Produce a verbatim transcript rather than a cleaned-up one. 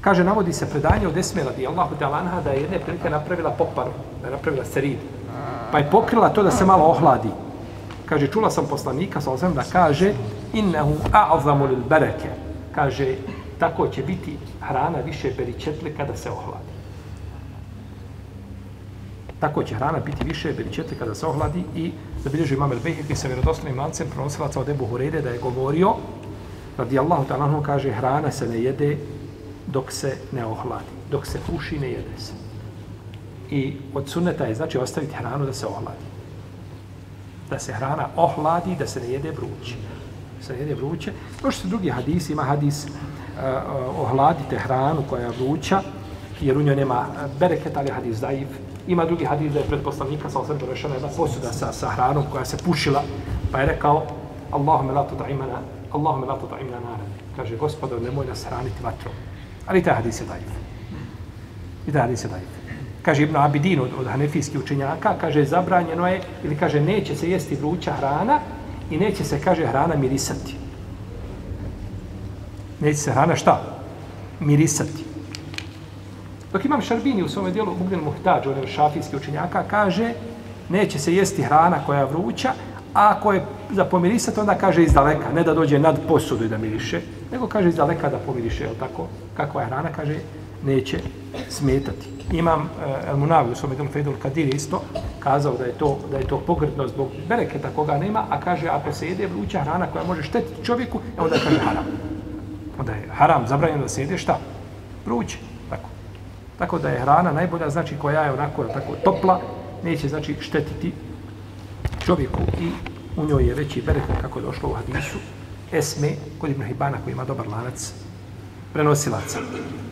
Kaže, navodi se predanje od Esme radijallahu ta'ala anha da je jedne prilike napravila poparu, da je napravila serid. Pa je pokrila to da se malo ohladi. Kaže, čula sam poslanika, sallallahu alejhi ve sellem, da kaže innehu a'zamu lil bareke. Kaže, tako će biti hrana više beričetli kada se ohladi. Tako će hrana biti više beričetli kada se ohladi i zabilježio imam el-Bejheki sa vjerodostojnim lancem prenosilaca od Ebu Hureyre da je govorio, radijallahu ta'ala anhu, kaže, hrana se ne jede dok se ne ohladi. Dok se puši, ne jede se. I od sunneta je, znači, ostaviti hranu da se ohladi. Da se hrana ohladi, da se ne jede vruće. Da se ne jede vruće. Još su drugi hadisi, ima hadis uh, uh, ohladite hranu koja je vruća, jer u njoj nema bereket, ali hadis daif. Ima drugi hadis da je pred poslanika, sa osam dorešena jedna posuda sa, sa hranom koja se pušila, pa je rekao Allahume la tuta'imana, Allahume la tuta'imana nara. Kaže, Gospodo, nemoj nas hraniti vatrom. Ali taj hadis je daif. I taj hadis je daif. Kaže Ibn Abidin od, od hanefijskih učenjaka, kaže, zabranjeno je, ili kaže, neće se jesti vruća hrana i neće se, kaže, hrana mirisati. Neće se hrana šta? Mirisati. Dok imam Šarbini u svome dijelu Mugnil Muhtađ, on je šafijski učenjaka, kaže, neće se jesti hrana koja je vruća, a ako je za pomirisati, onda kaže iz daleka, ne da dođe nad posudu i da miriše, nego kaže iz daleka da pomiriše, jel tako? Kakva je hrana, kaže, neće smetati. Imam El Munavi u svome dijelu Fejdul Kadir isto kazao da je to, da je to pogrdno zbog bereketa koga nema, a kaže, ako se jede vruća hrana koja može štetiti čovjeku, onda kaže haram. Onda je haram, zabranjeno da se jede šta? Vruće. Tako. Tako da je hrana najbolja, znači koja je onako tako topla, neće znači štetiti čovjeku i u njoj je veći bereket kako je došlo u hadisu Esme kod Ibn Hibana koji ima dobar lanac prenosilaca.